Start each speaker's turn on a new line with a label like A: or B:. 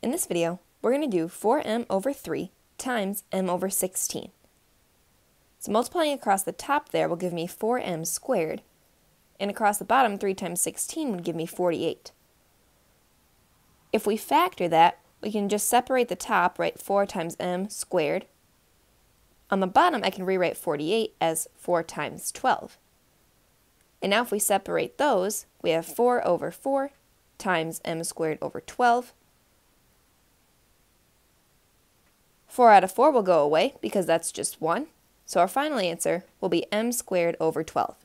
A: In this video, we're going to do 4m over 3 times m over 16. So multiplying across the top there will give me 4m squared, and across the bottom 3 times 16 would give me 48. If we factor that, we can just separate the top, write 4 times m squared. On the bottom, I can rewrite 48 as 4 times 12. And now if we separate those, we have 4 over 4 times m squared over 12. 4 out of 4 will go away because that's just 1. So our final answer will be m squared over 12.